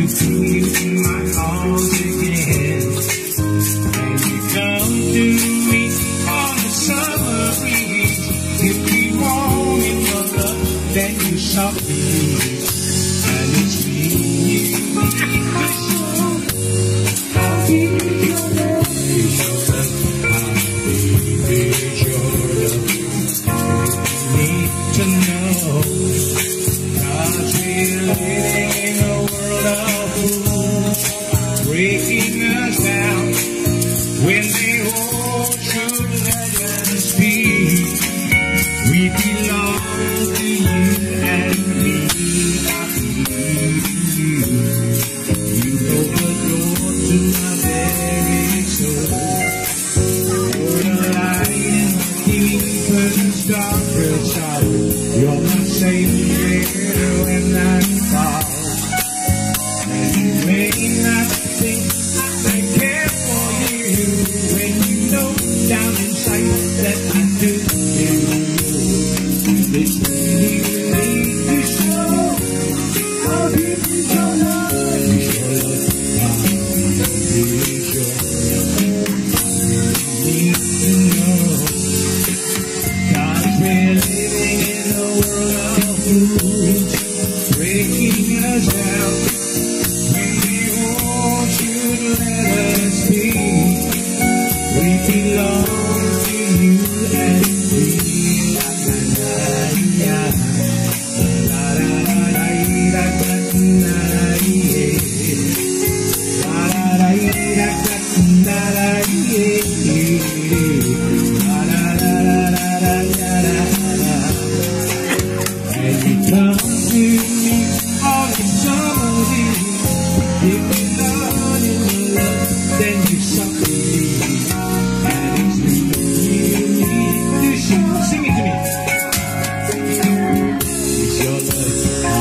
feel in my arms again. And you come to me on the summer breeze. If we want in your love, then you softly leave. And it's me you need to show. I'll give you your love. It's your love. I'll give you your love. You need to know. Cause we're living in a world of fools, breaking us down when they all should let us be. We belong to you and me. I believe in you. You open the door to my very soul. You're the light in the deepest, darkest sorrow. You're my savior when I fall. And you may not think I care for you when you know down inside that I do. It's me you need to show. I'll give you your love. It's your love. I'll give you your love. You need to know. Cause we're living in a world of fools, breaking us down when we all should let us be. We belong to you and me. La la la la la la la la and you come to me on the summer day. If you're not in love, then you softly leave. And it's me you need to show. Sing it to me. It's your love.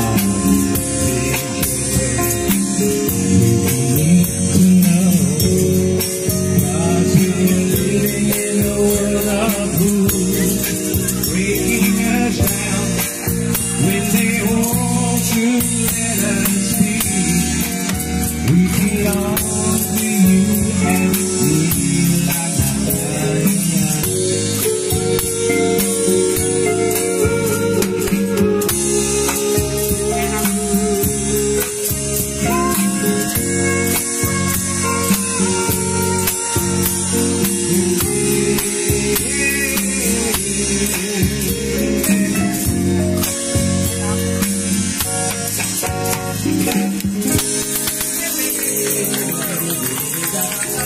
We need to know. Cause we're living in a world of fools, breaking us down when they all should let us be. We belong to you and me. La la la la.